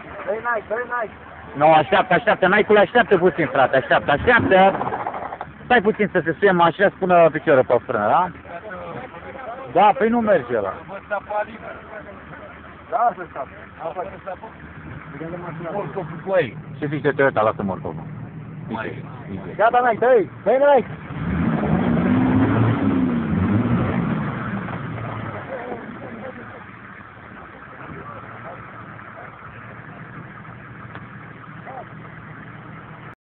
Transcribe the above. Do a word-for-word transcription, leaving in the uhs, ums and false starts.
Dă-i Nike, dă-i Nike. Nu, așteaptă, așteaptă, Nike-ul așteaptă puțin, frate, așteaptă, așteaptă. Stai puțin să se suie mașina să pună piciorul pe frână, da? Da, păi nu merge ăla. Da, să stau. Ce zice Toyota, lasă morcovul. Gata, Nike, dă-i, dă-i Nike.